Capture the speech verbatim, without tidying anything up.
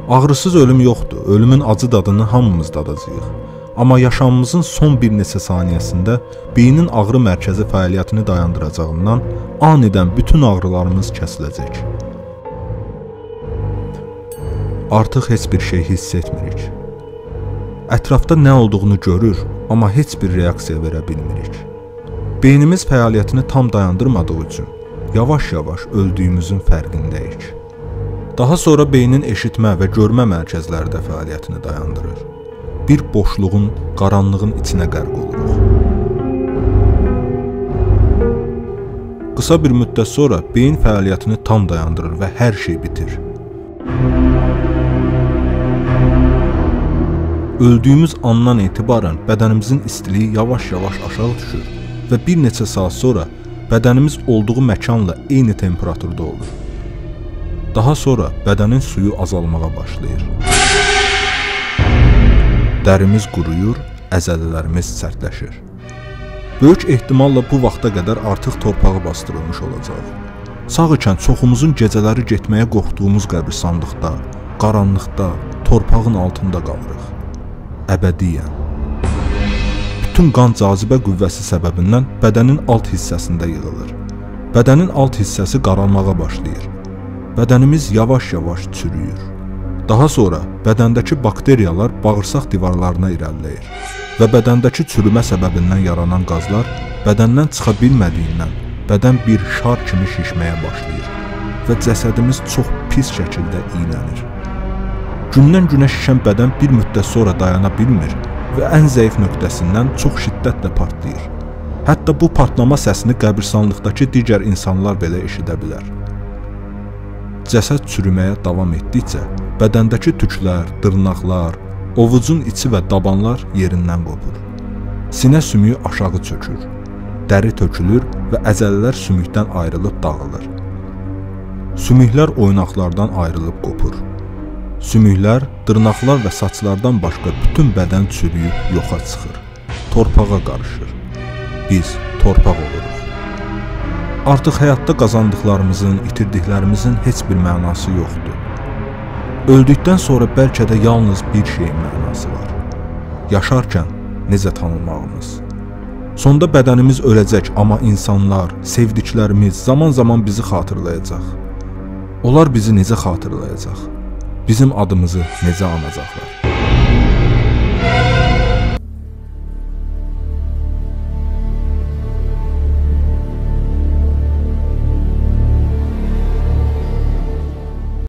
Ağrısız ölüm yoxdur, ölümün acı dadını hamımız dadacağıq. Amma yaşamımızın son bir neçə saniyəsində beynin ağrı mərkəzi fəaliyyətini dayandıracağından anidən bütün ağrılarımız kəsiləcək. Artıq heç bir şey hiss etmirik. Ətrafda nə olduğunu görür, amma heç bir reaksiya verə bilmirik. Beynimiz fəaliyyətini tam dayandırmadığı üçün yavaş-yavaş öldüyümüzün fərqindəyik. Daha sonra beynin eşitmə və görmə mərkəzləri də fəaliyyətini dayandırır. Bir boşluğun, qaranlığın içinə qərq oluruq. Qısa bir müddət sonra beyin fəaliyyətini tam dayandırır və hər şey bitir. Öldüyümüz andan etibarən bədənimizin istiliyi yavaş-yavaş aşağı düşür və bir neçə saat sonra bədənimiz olduğu məkanla eyni temperaturda olur. Daha sonra bədənin suyu azalmağa başlayır. Dərimiz quruyur, əzələlərimiz sərtləşir. Böyük ehtimalla bu vaxta qədər artıq torpağı bastırılmış olacaq. Sağ ikən çoxumuzun gecələri getməyə qorxduğumuz qəbristanlıqda, qaranlıqda, torpağın altında qalırıq. Əbədiyyən. Bütün qan cazibə qüvvəsi səbəbindən bədənin alt hissəsində yığılır. Bədənin alt hissəsi qaralmağa başlayır. Bədənimiz yavaş-yavaş çürüyür. Daha sonra bədəndəki bakteriyalar bağırsaq divarlarına irəliləyir və bədəndəki çürümə səbəbindən yaranan qazlar bədəndən çıxa bilmədiyindən bədən bir şar kimi şişməyə başlayır və cəsədimiz çox pis şəkildə iylənir. Gündən günə şişən bədən bir müddət sonra dayana bilmir və ən zəif nöqtəsindən çox şiddətlə partlayır. Hətta bu partlama səsini qəbristanlıqdakı digər insanlar belə eşidə bilər. Cəsəd çürüməyə davam etdikcə, bədəndəki tüklər, dırnaqlar, ovucun içi və dabanlar yerindən qopur. Sinə sümüyü aşağı çökür, dəri tökülür və əzəllər sümükdən ayrılıb dağılır. Sümüklər oynaqlardan ayrılıb qopur. Sümüklər, dırnaqlar və saçlardan başqa bütün bədən çürüyüb yoxa çıxır, torpağa qarışır. Biz torpaq oluruq. Artıq həyatda qazandıqlarımızın, itirdiklərimizin heç bir mənası yoxdur. Öldükdən sonra bəlkə də yalnız bir şeyin mənası var. Yaşarkən necə tanınmağımız. Sonda bədənimiz öləcək, amma insanlar, sevdiklərimiz zaman-zaman bizi xatırlayacaq. Onlar bizi necə xatırlayacaq? Bizim adımızı necə anacaqlar?